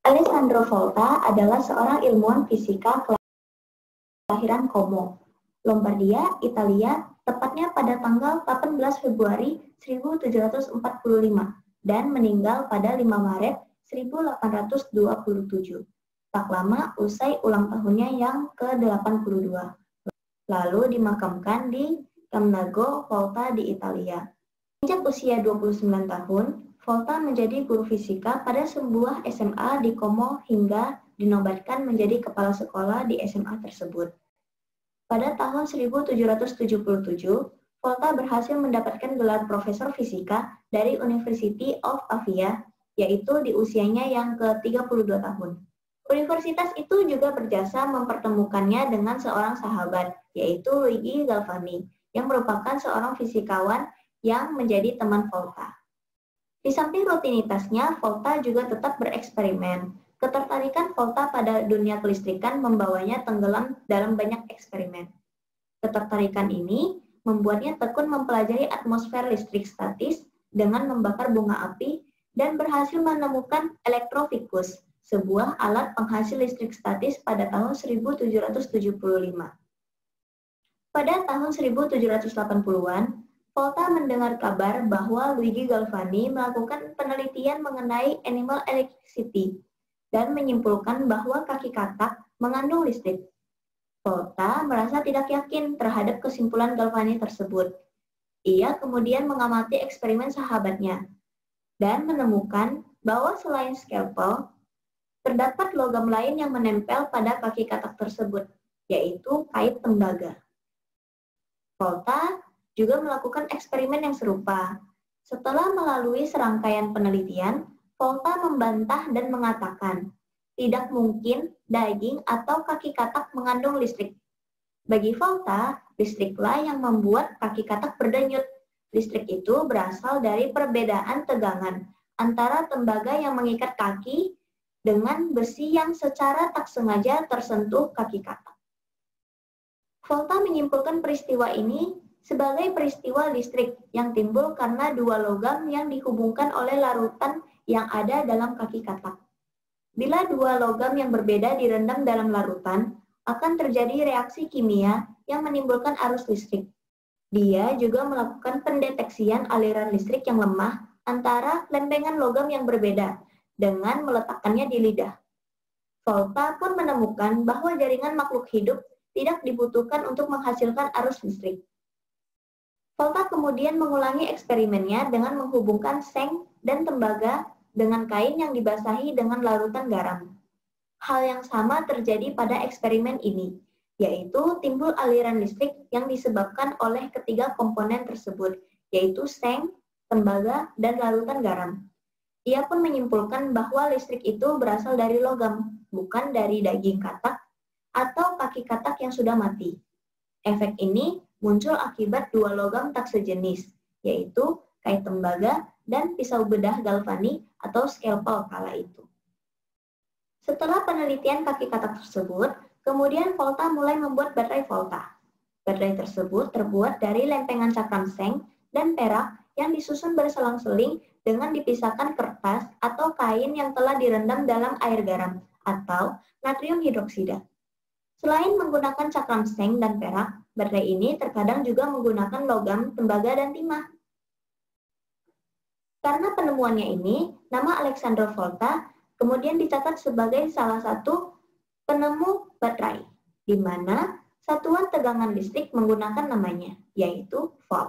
Alessandro Volta adalah seorang ilmuwan fisika kelahiran Como, Lombardia, Italia, tepatnya pada tanggal 18 Februari 1745 dan meninggal pada 5 Maret 1827. Tak lama usai ulang tahunnya yang ke-82. Lalu dimakamkan di Camnago, Volta di Italia. Sejak usia 29 tahun, Volta menjadi guru fisika pada sebuah SMA di Como hingga dinobatkan menjadi kepala sekolah di SMA tersebut. Pada tahun 1777, Volta berhasil mendapatkan gelar profesor fisika dari University of Pavia, yaitu di usianya yang ke-32 tahun. Universitas itu juga berjasa mempertemukannya dengan seorang sahabat, yaitu Luigi Galvani, yang merupakan seorang fisikawan yang menjadi teman Volta. Di samping rutinitasnya, Volta juga tetap bereksperimen. Ketertarikan Volta pada dunia kelistrikan membawanya tenggelam dalam banyak eksperimen. Ketertarikan ini membuatnya tekun mempelajari atmosfer listrik statis dengan membakar bunga api dan berhasil menemukan elektrofikus, sebuah alat penghasil listrik statis pada tahun 1775. Pada tahun 1780-an, Volta mendengar kabar bahwa Luigi Galvani melakukan penelitian mengenai animal electricity dan menyimpulkan bahwa kaki katak mengandung listrik. Volta merasa tidak yakin terhadap kesimpulan Galvani tersebut. Ia kemudian mengamati eksperimen sahabatnya dan menemukan bahwa selain skalpel, terdapat logam lain yang menempel pada kaki katak tersebut, yaitu kait tembaga. Volta juga melakukan eksperimen yang serupa. Setelah melalui serangkaian penelitian, Volta membantah dan mengatakan, tidak mungkin daging atau kaki katak mengandung listrik. Bagi Volta, listriklah yang membuat kaki katak berdenyut. Listrik itu berasal dari perbedaan tegangan antara tembaga yang mengikat kaki dengan besi yang secara tak sengaja tersentuh kaki katak. Volta menyimpulkan peristiwa ini sebagai peristiwa listrik yang timbul karena dua logam yang dihubungkan oleh larutan yang ada dalam kaki katak. Bila dua logam yang berbeda direndam dalam larutan, akan terjadi reaksi kimia yang menimbulkan arus listrik. Dia juga melakukan pendeteksian aliran listrik yang lemah antara lempengan logam yang berbeda dengan meletakkannya di lidah. Volta pun menemukan bahwa jaringan makhluk hidup tidak dibutuhkan untuk menghasilkan arus listrik. Volta kemudian mengulangi eksperimennya dengan menghubungkan seng dan tembaga dengan kain yang dibasahi dengan larutan garam. Hal yang sama terjadi pada eksperimen ini, yaitu timbul aliran listrik yang disebabkan oleh ketiga komponen tersebut, yaitu seng, tembaga, dan larutan garam. Ia pun menyimpulkan bahwa listrik itu berasal dari logam, bukan dari daging katak atau kaki katak yang sudah mati. Efek ini muncul akibat dua logam tak sejenis, yaitu kait tembaga dan pisau bedah Galvani atau skalpel kala itu. Setelah penelitian kaki katak tersebut, kemudian Volta mulai membuat baterai Volta. Baterai tersebut terbuat dari lempengan cakram seng dan perak yang disusun berselang-seling dengan dipisahkan kertas atau kain yang telah direndam dalam air garam atau natrium hidroksida. Selain menggunakan cakram seng dan perak, baterai ini terkadang juga menggunakan logam, tembaga, dan timah. Karena penemuannya ini, nama Alessandro Volta kemudian dicatat sebagai salah satu penemu baterai, di mana satuan tegangan listrik menggunakan namanya, yaitu volt.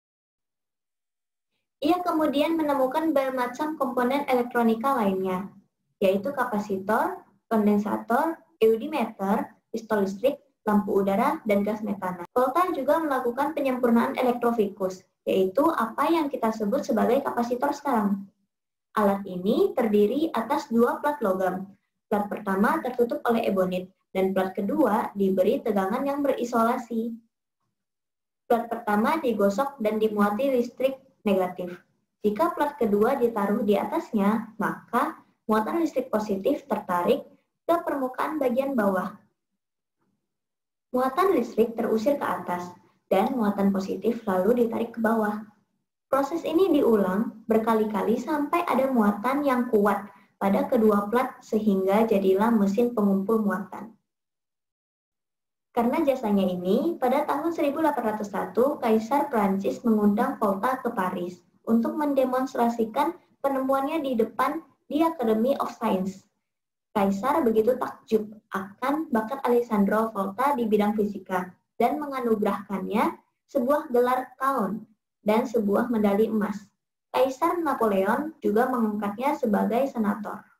Ia kemudian menemukan bermacam komponen elektronika lainnya, yaitu kapasitor, kondensator, eudiometer, pistol listrik, lampu udara, dan gas metana. Volta juga melakukan penyempurnaan elektrofikus, yaitu apa yang kita sebut sebagai kapasitor sekarang. Alat ini terdiri atas dua plat logam. Plat pertama tertutup oleh ebonit, dan plat kedua diberi tegangan yang berisolasi. Plat pertama digosok dan dimuati listrik negatif. Jika plat kedua ditaruh di atasnya, maka muatan listrik positif tertarik ke permukaan bagian bawah. Muatan listrik terusir ke atas, dan muatan positif lalu ditarik ke bawah. Proses ini diulang berkali-kali sampai ada muatan yang kuat pada kedua plat sehingga jadilah mesin pengumpul muatan. Karena jasanya ini, pada tahun 1801 Kaisar Prancis mengundang Volta ke Paris untuk mendemonstrasikan penemuannya di depan di Academy of Science. Kaisar begitu takjub akan bakat Alessandro Volta di bidang fisika dan menganugerahkannya sebuah gelar Count dan sebuah medali emas. Kaisar Napoleon juga mengangkatnya sebagai senator.